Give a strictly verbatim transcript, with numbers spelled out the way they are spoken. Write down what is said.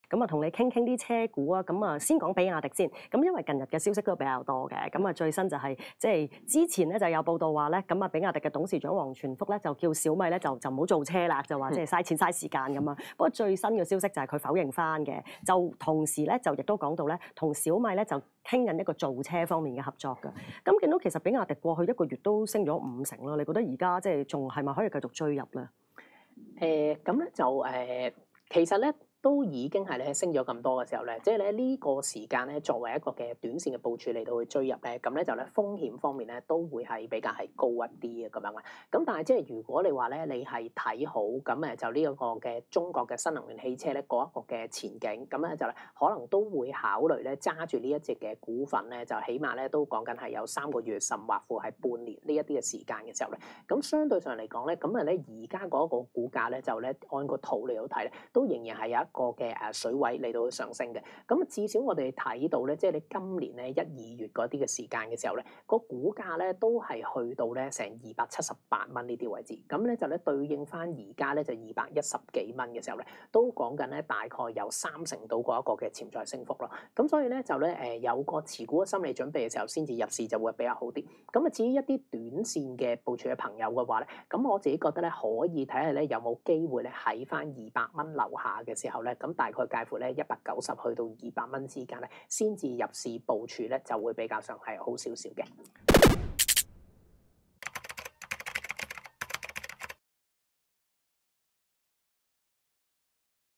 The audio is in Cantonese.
咁啊同你傾傾啲車股啊。咁啊先講比亞迪先。咁因為近日嘅消息都比較多嘅，咁啊最新就係、是、即係之前咧就有報道話咧，咁啊比亞迪嘅董事長王傳福咧就叫小米咧就就唔好做車啦，就話即係嘥錢嘥時間咁啊。不過最新嘅消息就係佢否認翻嘅，就同時咧就亦都講到咧，同小米咧就傾緊一個造車方面嘅合作㗎。咁見到其實比亞迪過去一個月都升咗五成咯，你覺得而家即係仲係咪可以繼續追入咧？ 誒咁咧就誒、呃，其實咧都已經係咧升咗咁多嘅時候咧，即係咧呢個時間咧作為一個嘅短線嘅部署嚟到去追入咧，咁咧就咧風險方面咧都會係比較係高一啲嘅咁樣啦。咁但係即係如果你話咧你係睇好咁誒，就呢一個嘅中國嘅新能源汽車咧嗰一個嘅前景，咁咧就咧可能都會考慮咧揸住呢一隻嘅股份咧，就起碼咧都講緊係有三個月甚或乎係半年呢一啲嘅時間嘅時候咧，咁相對上嚟講咧，咁啊咧而家嗰個股價咧就咧按個圖嚟到睇咧，都仍然係有一個嘅誒水位嚟到上升嘅。咁至少我哋睇到咧，即係你今年咧一二月嗰啲嘅時間嘅時候咧，個股價咧都係去到咧成二百七十八蚊呢啲位置。咁咧就咧對應翻而家咧就二百一十幾蚊嘅時候咧，都講緊咧大概有三成到嗰一個嘅潛在升幅咯。咁所以咧就咧誒有個持股嘅心理準備嘅時候，先至入市就會比較好啲。咁啊至於一啲短線嘅部署嘅朋友嘅話咧，咁我自己覺得咧可以睇下咧有冇機會咧喺翻二百蚊樓下嘅時候咧，咁大概介乎咧一百九十去到二百蚊之間咧，先至入市部署咧就會比較上係好少少嘅。